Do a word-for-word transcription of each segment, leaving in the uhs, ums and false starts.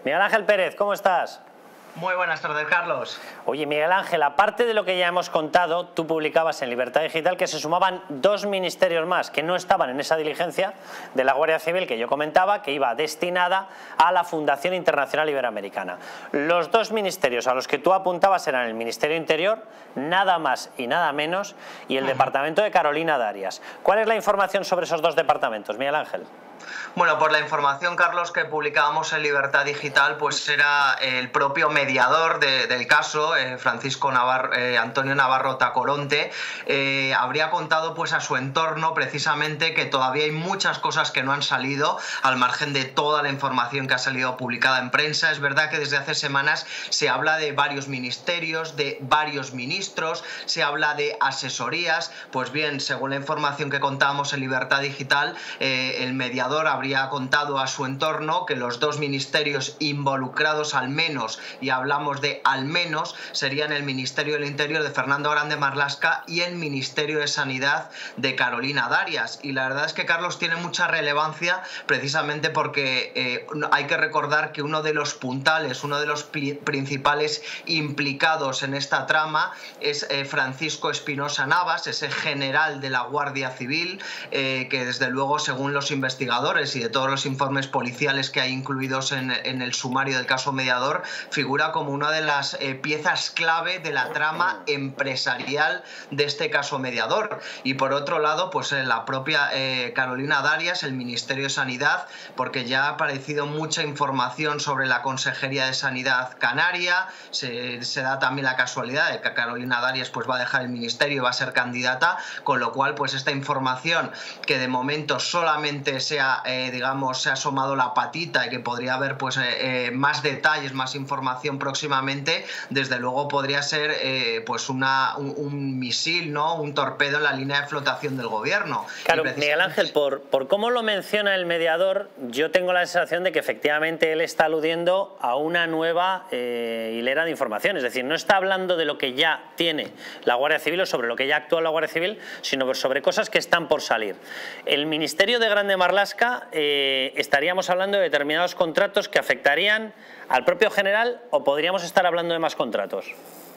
Miguel Ángel Pérez, ¿cómo estás? Muy buenas tardes, Carlos. Oye, Miguel Ángel, aparte de lo que ya hemos contado, tú publicabas en Libertad Digital que se sumaban dos ministerios más que no estaban en esa diligencia de la Guardia Civil que yo comentaba, que iba destinada a la Fundación Internacional Iberoamericana. Los dos ministerios a los que tú apuntabas eran el Ministerio Interior, nada más y nada menos, y el uh-huh. Departamento de Carolina Darias. ¿Cuál es la información sobre esos dos departamentos, Miguel Ángel? Bueno, por la información, Carlos, que publicábamos en Libertad Digital, pues era el propio mediador de, del caso, eh, Francisco Navarro, eh, Antonio Navarro Tacoronte, eh, habría contado pues a su entorno precisamente que todavía hay muchas cosas que no han salido, al margen de toda la información que ha salido publicada en prensa. Es verdad que desde hace semanas se habla de varios ministerios, de varios ministros, se habla de asesorías. Pues bien, según la información que contábamos en Libertad Digital, eh, el mediador habría contado a su entorno que los dos ministerios involucrados al menos, y hablamos de al menos, serían el Ministerio del Interior de Fernando Grande Marlaska y el Ministerio de Sanidad de Carolina Darias. Y la verdad es que, Carlos, tiene mucha relevancia precisamente porque eh, hay que recordar que uno de los puntales, uno de los principales implicados en esta trama es eh, Francisco Espinosa Navas, ese general de la Guardia Civil, eh, que desde luego, según los investigadores y de todos los informes policiales que hay incluidos en, en el sumario del caso Mediador, figura como una de las eh, piezas clave de la trama empresarial de este caso Mediador. Y por otro lado, pues en la propia eh, Carolina Darias, el Ministerio de Sanidad, porque ya ha aparecido mucha información sobre la Consejería de Sanidad Canaria. Se, se da también la casualidad de que Carolina Darias pues va a dejar el ministerio y va a ser candidata, con lo cual pues esta información, que de momento solamente sea Eh, digamos, se ha asomado la patita y que podría haber pues eh, eh, más detalles, más información próximamente, desde luego podría ser eh, pues una, un, un misil, ¿no? Un torpedo en la línea de flotación del gobierno. Claro, Miguel Ángel, por, por cómo lo menciona el mediador, yo tengo la sensación de que efectivamente él está aludiendo a una nueva eh, hilera de información, es decir, no está hablando de lo que ya tiene la Guardia Civil o sobre lo que ya actúa la Guardia Civil, sino sobre cosas que están por salir. El Ministerio de Grande Marlaska Eh, estaríamos hablando de determinados contratos que afectarían al propio general, o podríamos estar hablando de más contratos.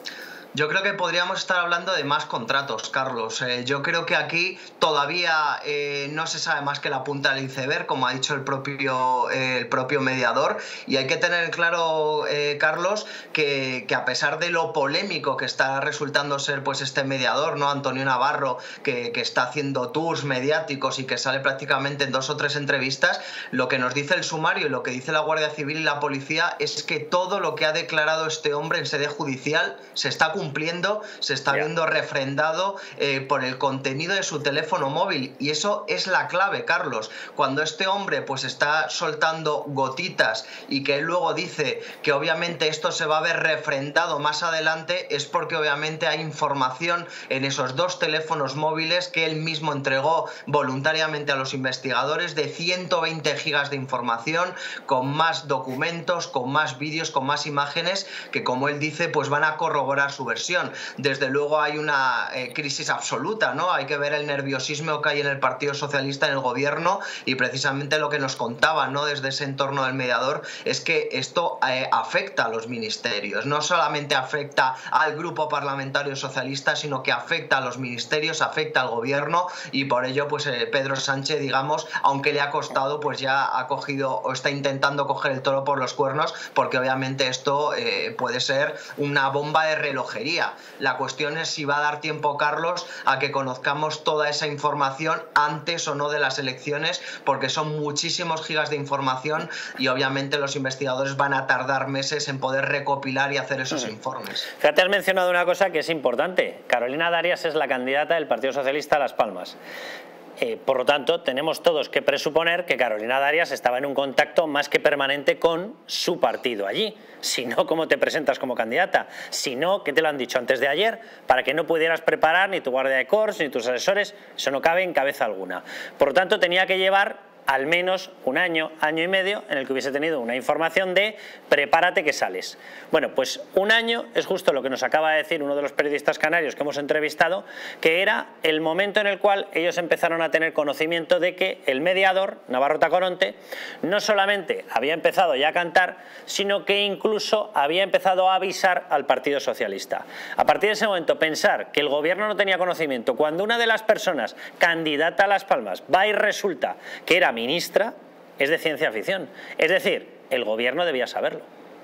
Yo creo que podríamos estar hablando de más contratos, Carlos. Eh, yo creo que aquí todavía eh, no se sabe más que la punta del iceberg, como ha dicho el propio, eh, el propio mediador, y hay que tener claro, eh, Carlos, que, que a pesar de lo polémico que está resultando ser pues este mediador, ¿no? Antonio Navarro, que, que está haciendo tours mediáticos y que sale prácticamente en dos o tres entrevistas, lo que nos dice el sumario y lo que dice la Guardia Civil y la policía es que todo lo que ha declarado este hombre en sede judicial se está cumpliendo, se está viendo refrendado eh, por el contenido de su teléfono móvil, y eso es la clave, Carlos. Cuando este hombre pues está soltando gotitas y que él luego dice que obviamente esto se va a ver refrendado más adelante, es porque obviamente hay información en esos dos teléfonos móviles que él mismo entregó voluntariamente a los investigadores, de ciento veinte gigas de información, con más documentos, con más vídeos, con más imágenes, que, como él dice, pues van a corroborar su versión. Desde luego hay una eh, crisis absoluta, ¿no? Hay que ver el nerviosismo que hay en el Partido Socialista, en el gobierno, y precisamente lo que nos contaban, ¿no? Desde ese entorno del mediador, es que esto eh, afecta a los ministerios, no solamente afecta al grupo parlamentario socialista, sino que afecta a los ministerios, afecta al gobierno, y por ello pues eh, Pedro Sánchez, digamos, aunque le ha costado, pues ya ha cogido o está intentando coger el toro por los cuernos, porque obviamente esto eh, puede ser una bomba de relojería. La cuestión es si va a dar tiempo, Carlos, a que conozcamos toda esa información antes o no de las elecciones, porque son muchísimos gigas de información y obviamente los investigadores van a tardar meses en poder recopilar y hacer esos uh-huh. informes. Fíjate, has mencionado una cosa que es importante. Carolina Darias es la candidata del Partido Socialista a Las Palmas. Eh, por lo tanto, tenemos todos que presuponer que Carolina Darias estaba en un contacto más que permanente con su partido allí. Si no, ¿cómo te presentas como candidata? Si no, ¿qué te lo han dicho antes de ayer? Para que no pudieras preparar ni tu guardia de corps, ni tus asesores, eso no cabe en cabeza alguna. Por lo tanto, tenía que llevar al menos un año, año y medio, en el que hubiese tenido una información de prepárate que sales. Bueno, pues un año es justo lo que nos acaba de decir uno de los periodistas canarios que hemos entrevistado, que era el momento en el cual ellos empezaron a tener conocimiento de que el mediador, Navarro Tacoronte, no solamente había empezado ya a cantar, sino que incluso había empezado a avisar al Partido Socialista. A partir de ese momento, pensar que el gobierno no tenía conocimiento cuando una de las personas candidata a Las Palmas va y resulta que era ministra, es de ciencia ficción. Es decir, el gobierno debía saberlo.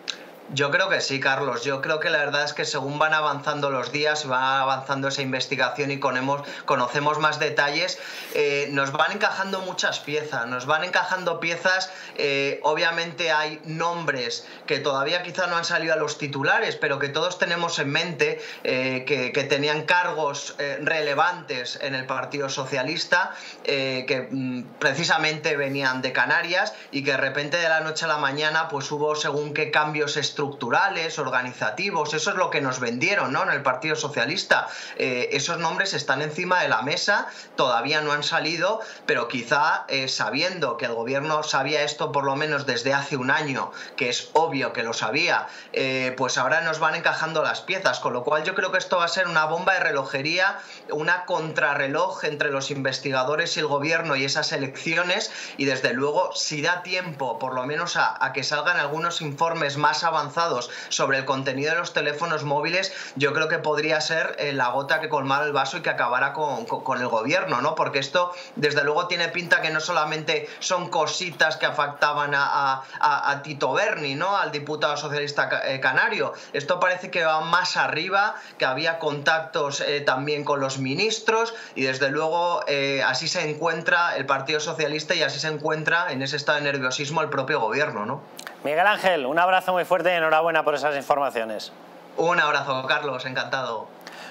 Yo creo que sí, Carlos. Yo creo que la verdad es que según van avanzando los días y va avanzando esa investigación y conemos, conocemos más detalles, eh, nos van encajando muchas piezas, nos van encajando piezas, eh, obviamente hay nombres que todavía quizá no han salido a los titulares, pero que todos tenemos en mente, eh, que, que tenían cargos eh, relevantes en el Partido Socialista, eh, que mm, precisamente venían de Canarias y que de repente de la noche a la mañana pues hubo según qué cambios estructurales, organizativos. Eso es lo que nos vendieron, ¿no?, en el Partido Socialista. Eh, esos nombres están encima de la mesa, todavía no han salido, pero quizá eh, sabiendo que el gobierno sabía esto por lo menos desde hace un año, que es obvio que lo sabía, eh, pues ahora nos van encajando las piezas, con lo cual yo creo que esto va a ser una bomba de relojería, una contrarreloj entre los investigadores y el gobierno y esas elecciones, y desde luego si da tiempo por lo menos a, a que salgan algunos informes más avanzados sobre el contenido de los teléfonos móviles, yo creo que podría ser eh, la gota que colmara el vaso y que acabara con, con, con el gobierno, ¿no? Porque esto desde luego tiene pinta que no solamente son cositas que afectaban a, a, a Tito Berni, ¿no?, al diputado socialista eh, canario. Esto parece que va más arriba, que había contactos eh, también con los ministros, y desde luego eh, así se encuentra el Partido Socialista y así se encuentra en ese estado de nerviosismo el propio gobierno, ¿no? Miguel Ángel, un abrazo muy fuerte y enhorabuena por esas informaciones. Un abrazo, Carlos, encantado.